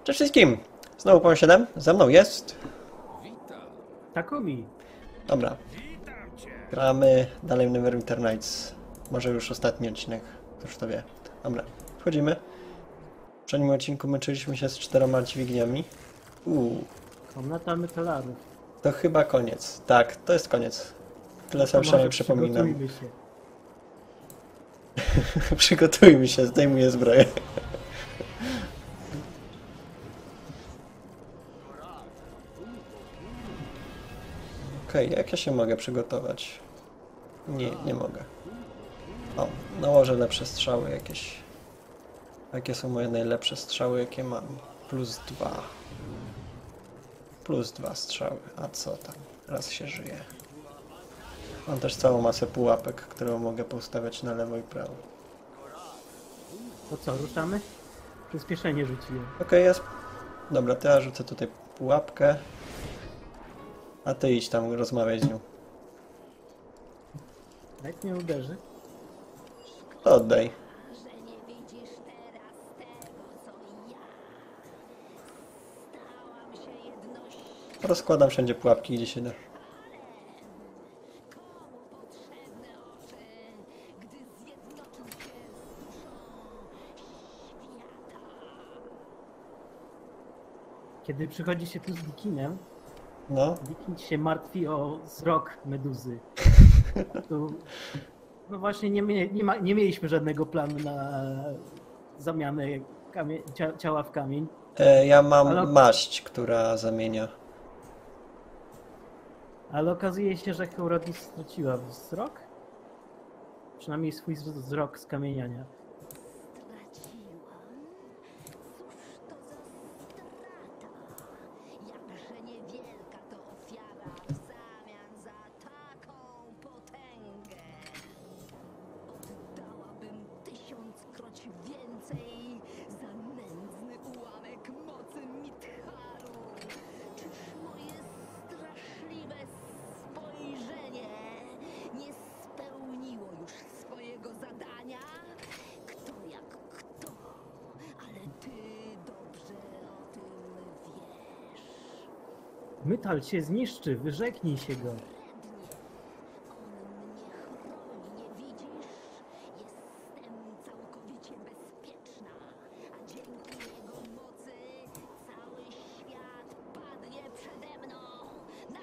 Cześć wszystkim! Znowu Pan 7, ze mną jest. Takumi. Dobra. Gramy dalej w Neverwinter Nights. Może już ostatni odcinek, ktoś to wie. Dobra, wchodzimy. W poprzednim odcinku męczyliśmy się z 4 dźwigniami. Komnata metalarów. To chyba koniec. Tak, to jest koniec. Tyle sobie przynajmniej przypominam. Przygotujmy się. Przygotujmy się, zdejmuję zbroję. Okej, jak ja się mogę przygotować? Nie mogę. O, nałożę lepsze strzały jakieś. Jakie są moje najlepsze strzały, jakie mam? +2. +2 strzały. A co tam? Raz się żyje. Mam też całą masę pułapek, które mogę postawiać na lewo i prawo. To co, ruszamy? Przyspieszenie rzuciłem. Okej, jest. Dobra, to ja rzucę tutaj pułapkę. A ty idź tam, rozmawiaj z nią. Jak mnie uderzy? To oddaj. Że nie widzisz teraz tego, co ja. Stałam się jednością. Rozkładam wszędzie pułapki, gdzie się da. Komu potrzebne oczy, gdy zjednoczą się z duszą świata? Kiedy przychodzi się tu z Wikinem, No, Wikin się martwi o wzrok meduzy. Tu, no właśnie nie mieliśmy żadnego planu na zamianę ciała w kamień. ja mam Ale- maść, która zamienia. Ale okazuje się, że Heurodis straciła wzrok? Przynajmniej swój wzrok z kamieniania. Straciłam? Cóż to za strata? Jakże niewielka to ofiara w zamian za taką potęgę. Oddałabym 1000-kroć więcej za nędzny ułamek mocy Mitharu. Czyż moje straszliwe spojrzenie nie spełniło już swojego zadania? Kto jak kto, ale ty dobrze o tym wiesz. Mytal się zniszczy, wyrzeknij się go. On mnie chroni, nie widzisz? Jestem całkowicie bezpieczna, a dzięki jego mocy cały świat padnie przede mną na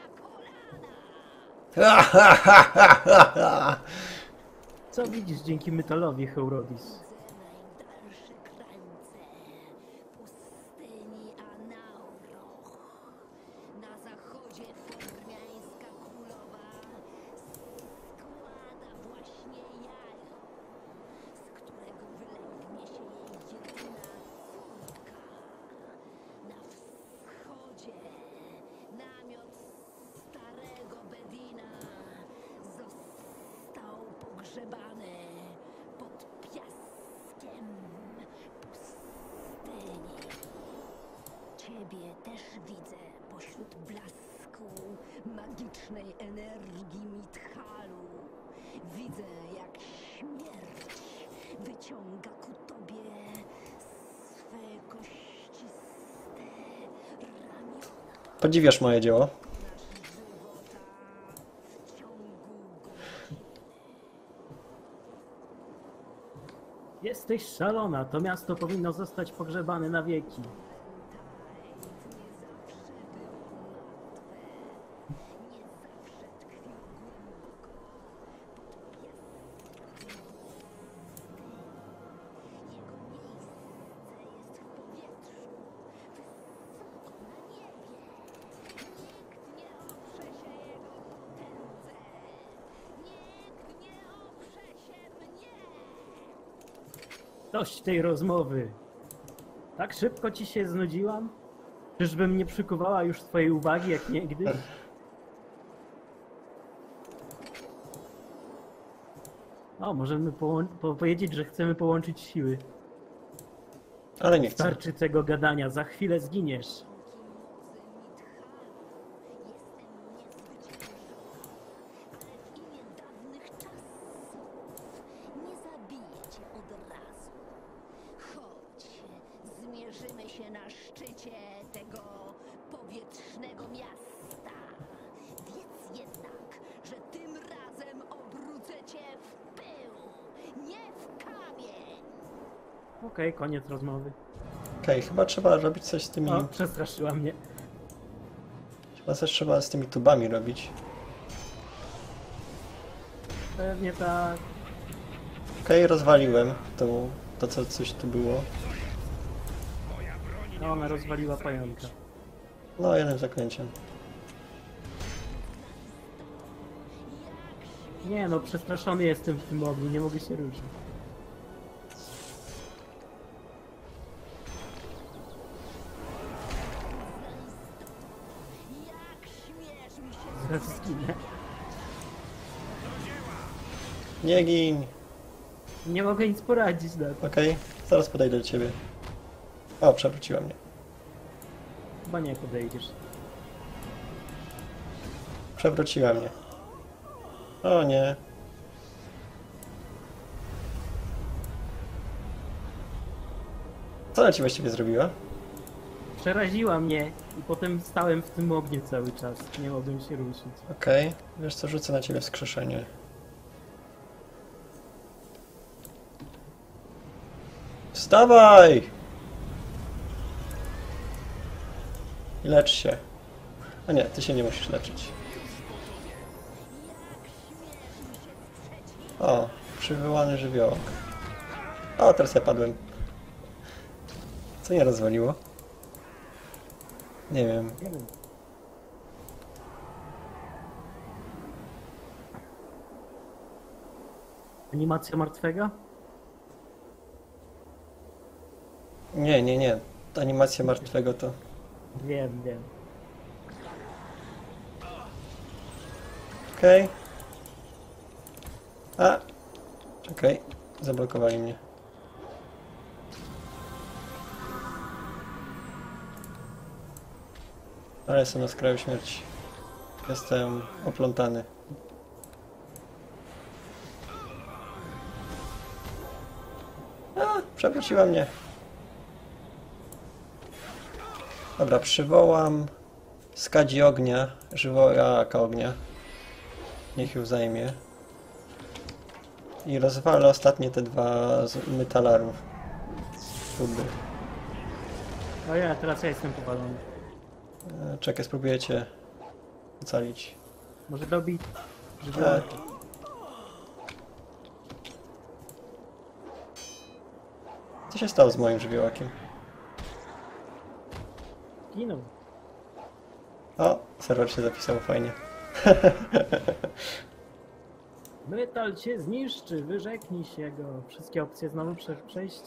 kolana. Co widzisz dzięki Mytalowi, Heurodis? Najdalsze krańce pustyni Anauroch. Na zachodzie formiańska królowa składa właśnie jajo, z którego wylęgnie się jej jedyna córka. Na wschodzie namiot starego Bedina został pogrzebany pod piaskiem pustyni. Ciebie też widzę pośród blasku magicznej energii Mithalu. Widzę, jak śmierć wyciąga ku tobie swe kościste ramiona. Podziwiasz moje dzieło? Nasz żywota w ciągu godziny. Jesteś szalona, to miasto powinno zostać pogrzebane na wieki. Nie zawsze było martwe. Nie zawsze tkwiło głęboko pod piaskiem pustyni. Jego miejsce jest w powietrzu, wysoko na niebie. Nikt nie oprze się jego potędze. Nikt nie oprze się mnie. Dość tej rozmowy. Tak szybko ci się znudziłam? Czyżbym nie przykuwała już twojej uwagi jak niegdyś? O, możemy powiedzieć, że chcemy połączyć siły. Ale nie chcę. Starczy tego gadania, za chwilę zginiesz. Dzięki mocy Mitharu jestem niezwyciężona, ale w imię dawnych czasów nie zabiję cię od razu. Chodź, zmierzymy się na szczycie zdobycie tego powietrznego miasta. Wiedz jednak, że tym razem obrócę cię w pył, nie w kamień. Okej, koniec rozmowy. Okej, chyba trzeba robić coś z tymi... O, przestraszyła mnie. Chyba coś trzeba z tymi tubami robić. Pewnie tak. Okej, rozwaliłem to co coś tu było. No, ona rozwaliła pająka. No, jednym zaklęciem. Nie no, przestraszony jestem w tym ogniu, nie mogę się ruszyć. Jak śmiesz mi się Zaraz zginę. Nie gin! Nie mogę nic poradzić na to. Okej, zaraz podejdę do ciebie. O, przewróciła mnie. Chyba nie podejdziesz. Przewróciła mnie. O nie. Co ona ci właściwie zrobiła? Przeraziła mnie i potem stałem w tym ogniu cały czas. Nie mogłem się ruszyć. Okej, wiesz co, rzucę na ciebie wskrzeszenie. Wstawaj! I lecz się. A nie, ty się nie musisz leczyć. O, przywołany żywiołek. O, teraz ja padłem. Co nie rozwaliło? Nie wiem. Nie wiem. Animacja martwego? Nie, nie, nie. Animacja martwego to... Wiem, wiem. Okej. A! Czekaj. Zablokowali mnie. Ale jestem na skraju śmierci. Jestem oplątany. A! Przewróciła mnie. Dobra, przywołam skadzi ognia, żywołaka ognia. Niech ją zajmie. I rozwalę ostatnie te dwa z metalarów. Tuby. No ja, teraz ja jestem powalony. Czekaj, spróbuję cię ocalić. Może dobić Tak. żywiołek. Co się stało z moim żywiołakiem? Ginął. O, serwer się zapisał, fajnie. Metal cię zniszczy, wyrzeknij się go. Wszystkie opcje znowu przejść.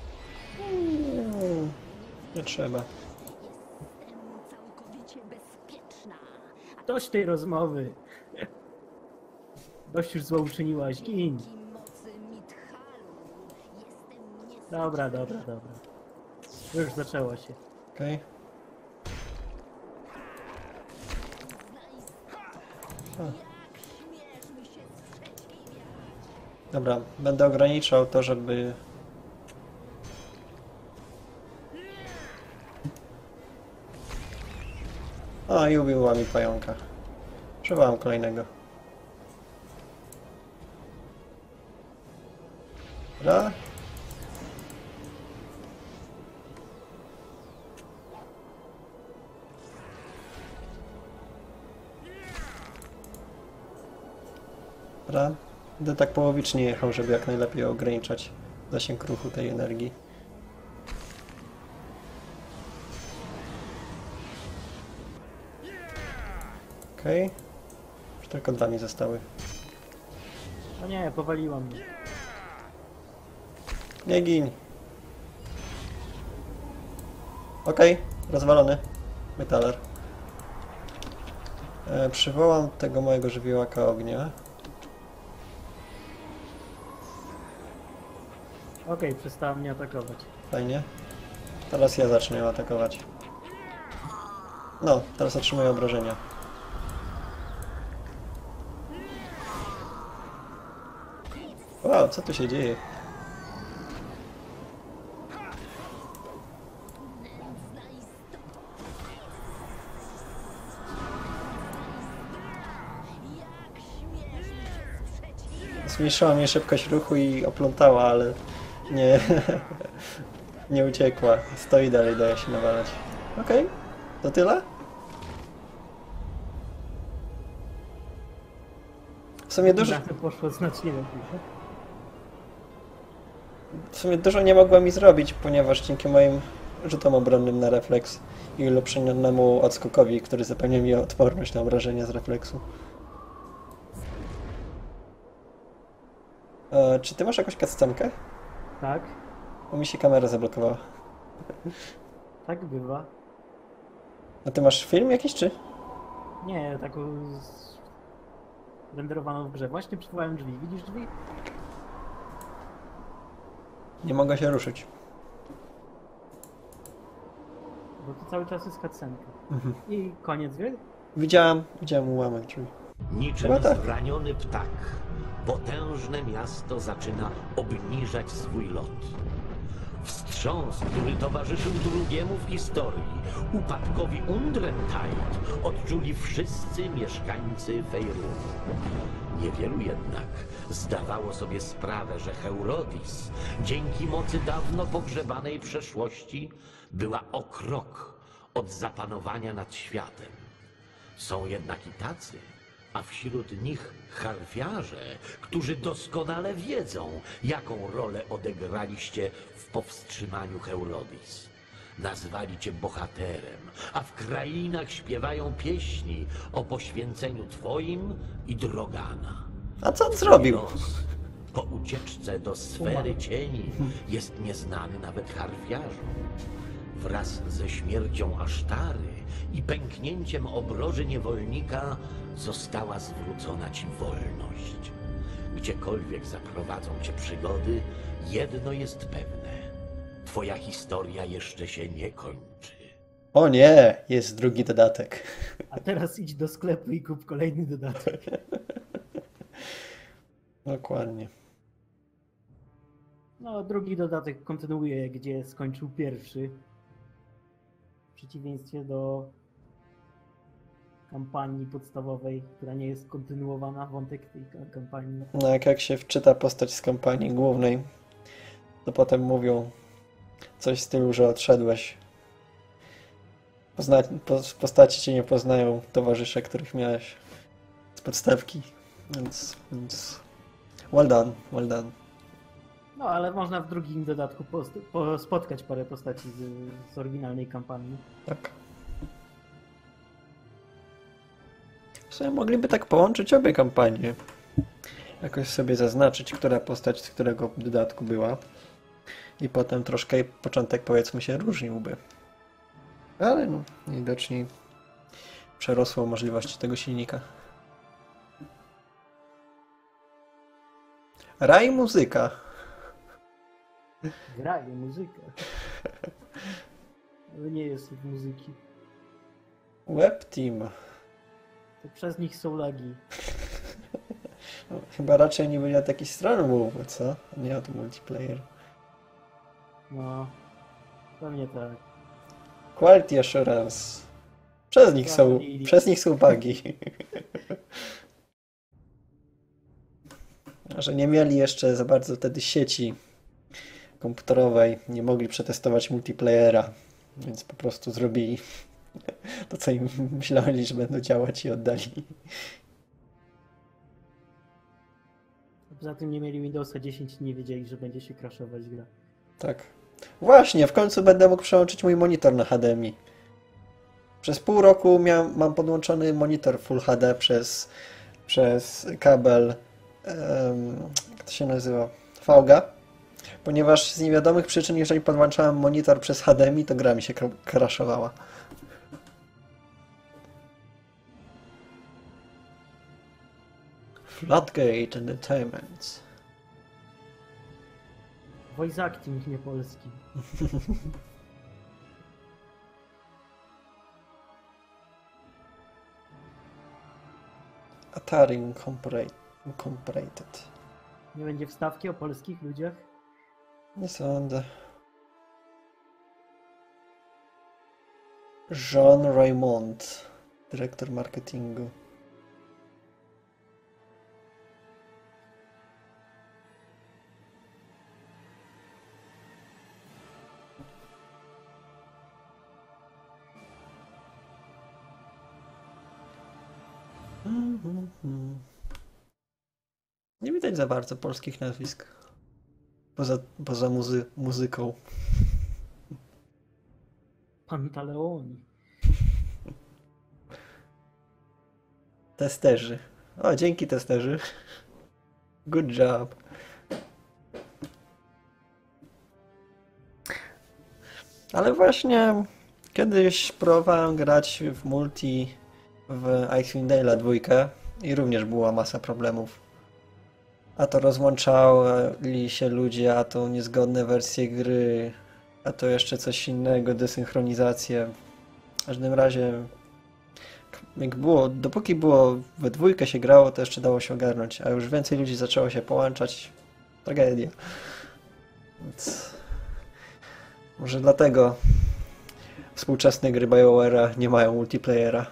Nie trzeba. Jestem całkowicie bezpieczna. Dość tej rozmowy. Dość już zło uczyniłaś, gin. Dzięki mocy Mithalu jestem nieskończona. Dobra, dobra, dobra. Już zaczęło się. Okej. Jak śmiesz mi się sprzeciwiać? Dobra, będę ograniczał to, żeby... O, i ubiła mi pająka. Przywołam kolejnego. Dobra. Dobra. Będę tak połowicznie jechał, żeby jak najlepiej ograniczać zasięg ruchu tej energii. Okej. Już tylko dwa mi zostały. No nie, powaliła mnie. Nie gin. Okej, rozwalony. Metaler. Przywołam tego mojego żywiołaka ognia. Okej, przestała mnie atakować. Fajnie. Teraz ja zacznę ją atakować. No, teraz otrzymuję obrażenia. Wow, co tu się dzieje? Nędzna istoto, Zmniejszyła mi szybkość ruchu i oplątała, ale nie, nie uciekła. Stoi dalej, daje się nawalać. Okej, to tyle? W sumie dużo, To poszło znacznie lepiej. nie mogła mi zrobić, ponieważ dzięki moim rzutom obronnym na refleks i ulepszonemu odskokowi, który zapewnia mi odporność na obrażenia z refleksu. Czy ty masz jakąś cutscenkę? Tak, Bo mi się kamera zablokowała. tak bywa. A ty masz film jakiś, czy? Nie, taką renderowaną w grze. Właśnie przywołałem drzwi. Widzisz drzwi? Nie mogę się ruszyć. Bo to cały czas jest cutscenka. Mhm. I koniec gry? Widziałem ułamek drzwi. Niczym Chyba tak. zraniony ptak, potężne miasto zaczyna obniżać swój lot. Wstrząs, który towarzyszył drugiemu w historii, upadkowi Undrentide, odczuli wszyscy mieszkańcy Faerunu. Niewielu jednak zdawało sobie sprawę, że Heurodis, dzięki mocy dawno pogrzebanej przeszłości, była o krok od zapanowania nad światem. Są jednak i tacy, a wśród nich harfiarze, którzy doskonale wiedzą, jaką rolę odegraliście w powstrzymaniu Heurodis. Nazwali cię bohaterem, a w krainach śpiewają pieśni o poświęceniu twoim i Drogana. A co on zrobił? Los po ucieczce do sfery cieni jest nieznany nawet harfiarzom. Wraz ze śmiercią Asztary i pęknięciem obroży niewolnika została zwrócona ci wolność. Gdziekolwiek zaprowadzą cię przygody, jedno jest pewne. Twoja historia jeszcze się nie kończy. O nie, jest drugi dodatek. A teraz idź do sklepu i kup kolejny dodatek. Dokładnie. No, drugi dodatek kontynuuje, gdzie skończył pierwszy. W przeciwieństwie do kampanii podstawowej, która nie jest kontynuowana, wątek tej kampanii. No jak się wczyta postać z kampanii głównej, to potem mówią coś w stylu, że odszedłeś. Postaci cię nie poznają, towarzysze, których miałeś z podstawki. Więc well done, well done. No, ale można w drugim dodatku spotkać parę postaci z oryginalnej kampanii. Tak. W sumie mogliby tak połączyć obie kampanie. Jakoś sobie zaznaczyć, która postać z którego dodatku była. I potem troszkę początek, powiedzmy, się różniłby. Ale no, widocznie przerosło możliwości tego silnika. Raj muzyka. Graje muzykę. Ale nie jest ich muzyki. Webteam. To przez nich są lagi. No, chyba raczej nie byli od jakiejś strony mowy, co? Nie od multiplayer. No, pewnie tak. Quality Assurance. Przez nich są bugi. Że nie mieli jeszcze za bardzo wtedy sieci komputerowej, nie mogli przetestować multiplayera, więc po prostu zrobili to, co im myśleli, że będą działać i oddali. Poza tym nie mieli Windowsa 10 i nie wiedzieli, że będzie się crashować gra. Tak. Właśnie, w końcu będę mógł przełączyć mój monitor na HDMI. Przez pół roku mam podłączony monitor Full HD przez kabel, jak to się nazywa, VGA, ponieważ z niewiadomych przyczyn, jeżeli podłączałem monitor przez HDMI, to gra mi się crashowała. Floodgate Entertainment. Voice acting nie polski. Atari Incorporated. Nie będzie wstawki o polskich ludziach? Nie sądzę. Jean Raymond, dyrektor marketingu. Nie widać za bardzo polskich nazwisk. Poza muzyką. Pantaleoni. Testerzy. O, dzięki testerzy. Good job. Ale właśnie kiedyś próbowałem grać w multi w Icewind Dale'a 2 i również była masa problemów. A to rozłączali się ludzie, a to niezgodne wersje gry, a to jeszcze coś innego, desynchronizację. W każdym razie, jak było, dopóki było we 2 się grało, to jeszcze dało się ogarnąć, a już więcej ludzi zaczęło się połączać. Tragedia. Więc może dlatego współczesne gry BioWare'a nie mają multiplayera.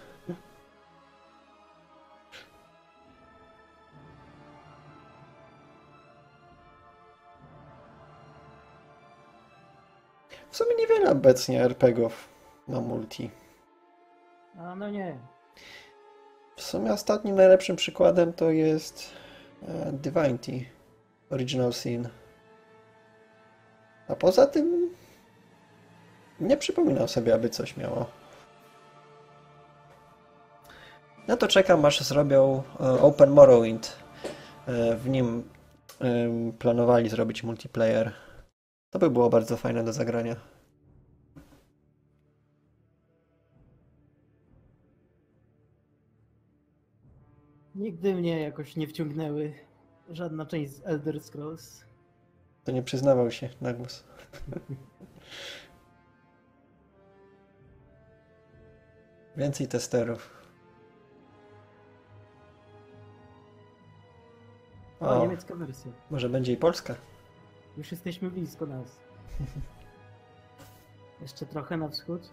W sumie niewiele obecnie RPGów ma multi. A no nie. W sumie ostatnim najlepszym przykładem to jest Divinity Original Sin. A poza tym nie przypominam sobie, aby coś miało. No to czekam, aż zrobią Open Morrowind. W nim planowali zrobić multiplayer. To by było bardzo fajne do zagrania. Nigdy mnie jakoś nie wciągnęły żadna część z Elder Scrolls. To nie przyznawał się na głos. Więcej testerów. O, niemiecka wersja. Może będzie i polska. Już jesteśmy blisko nas. Jeszcze trochę na wschód.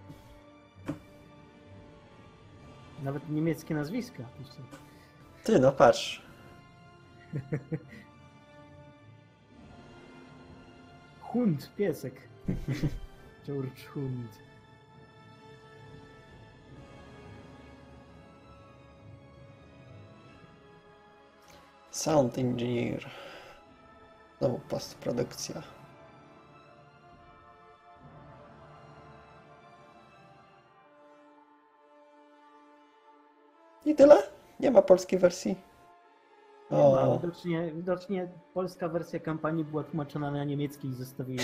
Nawet niemieckie nazwiska. Ty, no patrz. Hund, piesek. George Hund. Sound Engineer. Znowu postprodukcja. I tyle? Nie ma polskiej wersji? Nie ma, O, widocznie polska wersja kampanii była tłumaczona na niemiecki i zostawili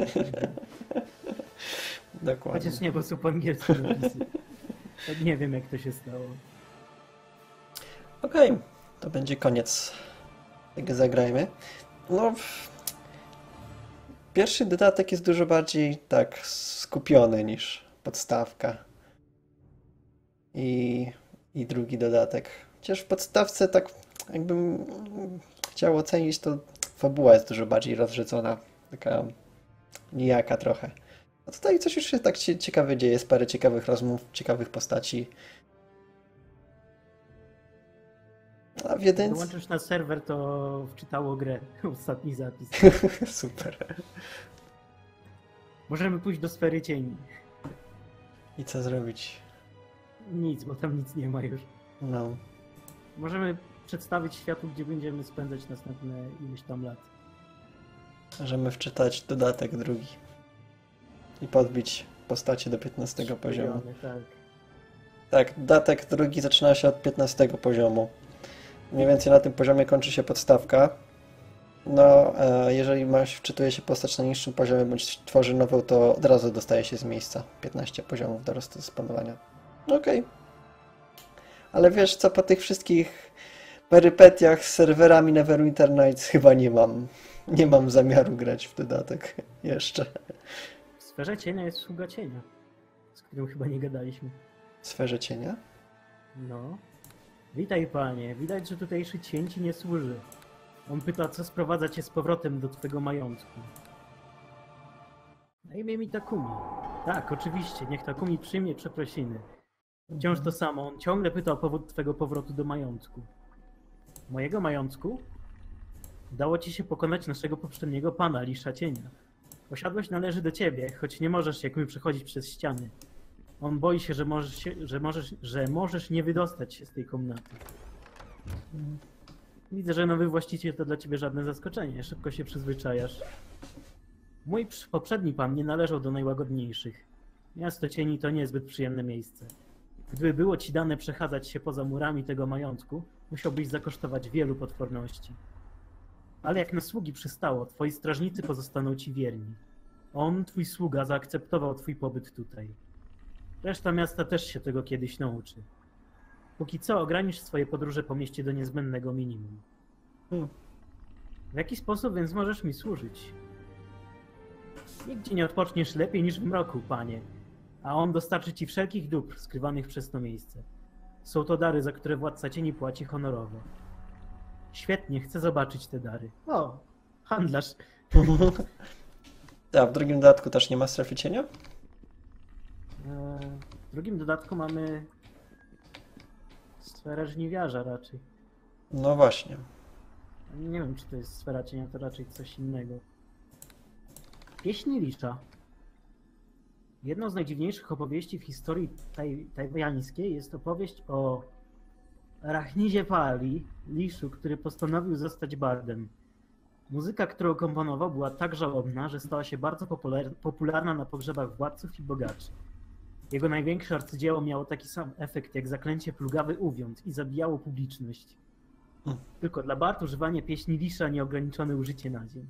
dokładnie. Chociaż nie, bo są po angielsku napisy. To nie wiem, jak to się stało. Okej, to będzie koniec tego zagrajmy. No, pierwszy dodatek jest dużo bardziej tak skupiony niż podstawka. I drugi dodatek. Chociaż w podstawce tak jakbym chciał ocenić, to fabuła jest dużo bardziej rozrzedzona. Taka nijaka trochę. A tutaj coś już się tak ciekawe dzieje, jest parę ciekawych rozmów, ciekawych postaci. A w jedynce... Dołączysz na serwer, to wczytało grę. Ostatni zapis. Super. Możemy pójść do sfery cieni. I co zrobić? Nic, bo tam nic nie ma już. No. Możemy przedstawić światu, gdzie będziemy spędzać następne ileś tam lat. Możemy wczytać dodatek drugi. I podbić postacie do 15 poziomu. Tak. Tak, dodatek drugi zaczyna się od 15 poziomu. Mniej więcej na tym poziomie kończy się podstawka. No, jeżeli wczytuje się postać na niższym poziomie, bądź tworzy nową, to od razu dostaje się z miejsca 15 poziomów do rozdysponowania. Okej. Ale wiesz co, po tych wszystkich perypetiach z serwerami Neverwinter Nights chyba nie mam zamiaru grać w dodatek jeszcze. W sferze cienia jest sługa cienia, z którym chyba nie gadaliśmy. W sferze cienia? No. Witaj, panie. Widać, że tutejszy cień ci nie służy. On pyta, co sprowadza cię z powrotem do twego majątku. Na imię mi Takumi. Tak, oczywiście. Niech Takumi przyjmie przeprosiny. Wciąż to samo. On ciągle pyta o powód twego powrotu do majątku. Mojego majątku? Udało ci się pokonać naszego poprzedniego pana, Lisza Cienia. Posiadłość należy do ciebie, choć nie możesz jak my przechodzić przez ściany. On boi się, że możesz nie wydostać się z tej komnaty. Widzę, że nowy właściciel to dla ciebie żadne zaskoczenie. Szybko się przyzwyczajasz. Mój poprzedni pan nie należał do najłagodniejszych. Miasto cieni to niezbyt przyjemne miejsce. Gdyby było ci dane przechadzać się poza murami tego majątku, musiałbyś zakosztować wielu potworności. Ale jak na sługi przystało, twoi strażnicy pozostaną ci wierni. On, twój sługa, zaakceptował twój pobyt tutaj. Reszta miasta też się tego kiedyś nauczy. Póki co ogranisz swoje podróże po mieście do niezbędnego minimum. W jaki sposób więc możesz mi służyć? Nigdzie nie odpoczniesz lepiej niż w mroku, panie, a on dostarczy ci wszelkich dóbr skrywanych przez to miejsce. Są to dary, za które władca cieni płaci honorowo. Świetnie, chcę zobaczyć te dary. O, handlarz. A w drugim dodatku też nie ma strefy cienia? W drugim dodatku mamy sferę żniwiarza raczej. No właśnie. Nie wiem, czy to jest sfera cienia, to raczej coś innego. Pieśni Lisza. Jedną z najdziwniejszych opowieści w historii tajwańskiej jest opowieść o Arachnidzie Pali, Liszu, który postanowił zostać bardem. Muzyka, którą komponował, była tak żałobna, że stała się bardzo popularna na pogrzebach władców i bogaczy. Jego największe arcydzieło miało taki sam efekt jak zaklęcie Plugawy Uwiąd i zabijało publiczność. Tylko dla bard używanie pieśni Lisza nieograniczone użycie na dzień.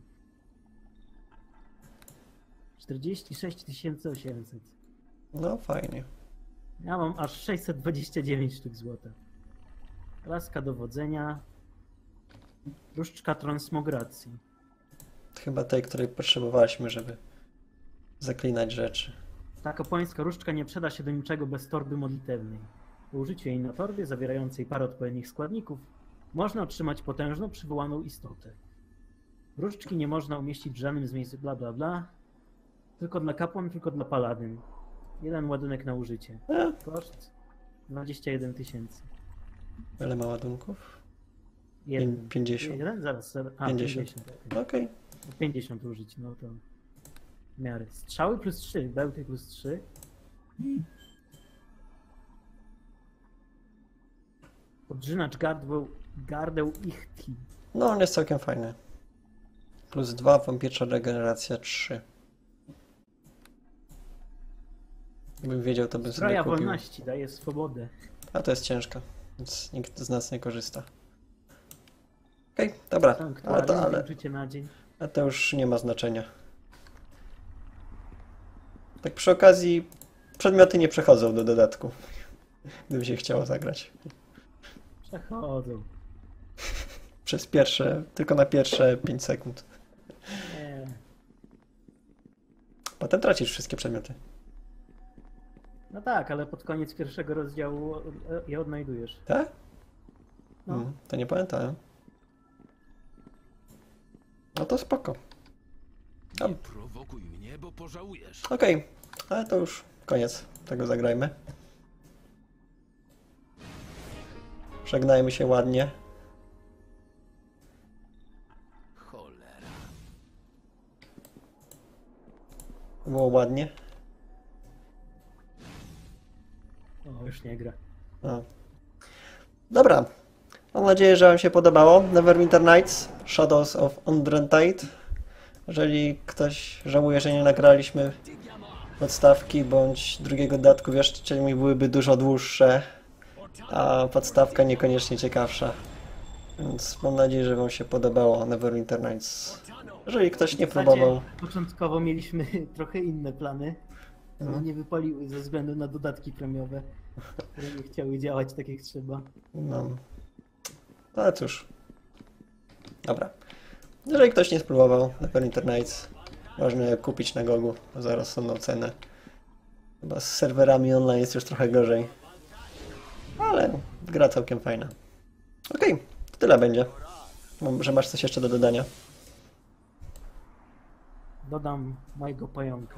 46 800. No fajnie. Ja mam aż 629 sztuk złota. Laska dowodzenia. Różdżka transmogracji. Chyba tej, której potrzebowaliśmy, żeby zaklinać rzeczy. Ta kapłańska różdżka nie przyda się do niczego bez torby modlitewnej. Po użyciu jej na torbie, zawierającej parę odpowiednich składników, można otrzymać potężną przywołaną istotę. Różdżki nie można umieścić w żadnym z miejsc bla bla bla. Tylko dla kapłan, tylko dla paladyn. Jeden ładunek na użycie. Koszt 21 000. Ile ma ładunków? Jeden. 50. Jeden? Zaraz. A, 50. 50. Okej. 50 użyć, no to w miarę. Strzały plus 3, bełty plus 3. Podrzynacz gardeł Ichti. No on jest całkiem fajny. Plus 2, wampircza regeneracja 3. Gdybym wiedział, to bym sobie Zbroja kupił. wolności daje swobodę. A to jest ciężka, więc nikt z nas nie korzysta. Okej, dobra. Ale użycie na dzień. to już nie ma znaczenia. Tak przy okazji, przedmioty nie przechodzą do dodatku. Gdyby się chciało zagrać. Przechodzą. Tylko na pierwsze 5 sekund. Nie. Potem tracisz wszystkie przedmioty. No tak, ale pod koniec pierwszego rozdziału je odnajdujesz. Tak? No. To nie pamiętałem. No to spoko. Nie prowokuj mnie, bo pożałujesz. Okej, ale to już koniec tego zagrajmy. Żegnajmy się ładnie. Cholera. Było ładnie. O, już nie gra. A. Dobra. Mam nadzieję, że Wam się podobało. Neverwinter Nights, Shadows of Undrentide. Jeżeli ktoś żałuje, że nie nagraliśmy podstawki bądź drugiego dodatku, wierzytelmi byłyby dużo dłuższe, a podstawka niekoniecznie ciekawsza. Więc mam nadzieję, że Wam się podobało Neverwinter Nights. Jeżeli ktoś nie W zasadzie próbował, Początkowo mieliśmy trochę inne plany, ale nie wypaliły ze względu na dodatki premiowe, które nie chciały działać tak jak trzeba. no. Ale cóż. Dobra. Jeżeli ktoś nie spróbował Neverwinter Nights, można je kupić na Gogu za rozsądną cenę. Chyba z serwerami online jest już trochę gorzej. Ale gra całkiem fajna. Okej, to tyle będzie. Może masz coś jeszcze do dodania? Dodam mojego pająka.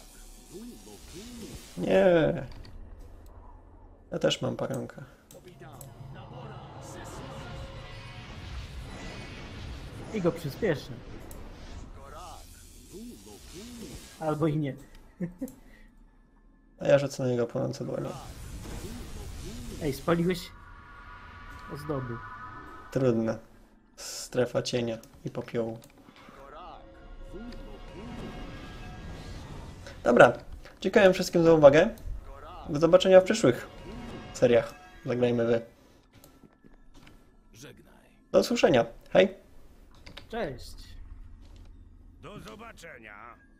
Nie. Ja też mam pająka. I go przyspieszę. Albo i nie. A ja rzucę na niego płonące dłonie. Ej, spaliłeś ozdoby. Trudne. Strefa cienia i popiołu. Dobra. Dziękuję wszystkim za uwagę. Do zobaczenia w przyszłych seriach. Zagrajmy wy. Żegnaj. Do usłyszenia. Hej! Cześć! Do zobaczenia.